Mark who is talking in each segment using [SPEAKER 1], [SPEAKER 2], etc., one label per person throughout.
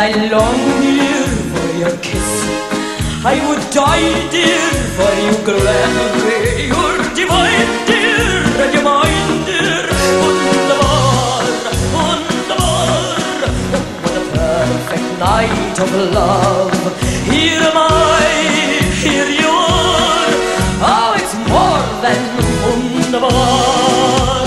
[SPEAKER 1] I long, dear, for your kiss. I would die, dear, for you gladly. You're divine, dear, and you're mine, dear. Wunderbar, wunderbar. What a perfect night of love. Here am I, here you are. Oh, it's more than wunderbar.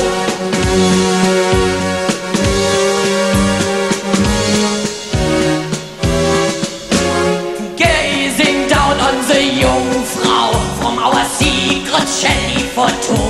[SPEAKER 1] Gazing down on the Jungfrau from our secret Shelley Fortune.